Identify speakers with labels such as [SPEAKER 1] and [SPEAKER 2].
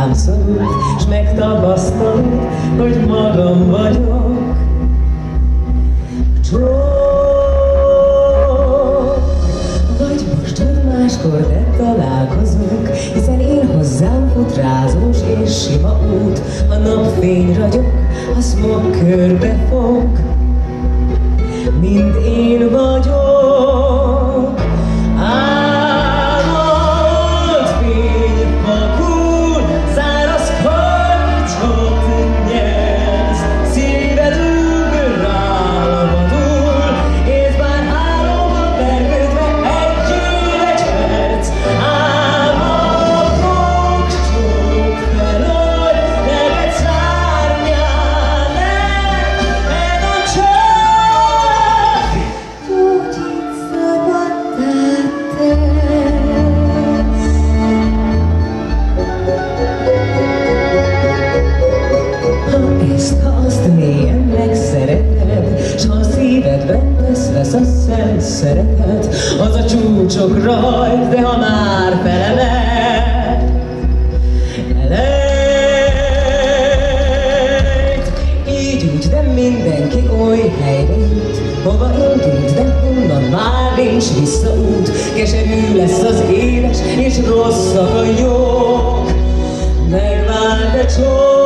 [SPEAKER 1] rám szorult, s megtapasztalod, hogy magam vagyok. Csók, vagy most, hogy máskor de találkozunk, hiszen én hozzám fut rázós és sima út. A napfény ragyog, a smog körbefog, mind én vagyok. Álmod fény fakul, száraz karcsot nyelsz, szíved ugrál vadul, és bár álomba vergődve egy perc. Álmodok csók felől, neked szárnyál meg a csók, gyógyít szabaddá tesz. Ha ezt, ha azt mélyen megszereted, s ha a szívedben vesz a szent szeretet, az a csúcsok rajt, de ha már felemelt, elejt. Így úgy, de mindenki oly helyre jut, hova indult, de honnan már nincs visszaút. Keserű lesz az éles, és rosszak a jók, megvár de csók.